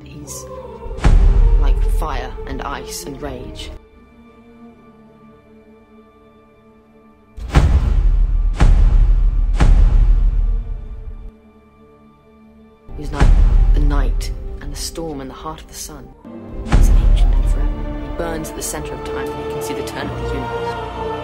He's like fire and ice and rage. He's like the night and the storm and the heart of the sun. He's ancient and forever. He burns at the center of time and he can see the turn of the universe.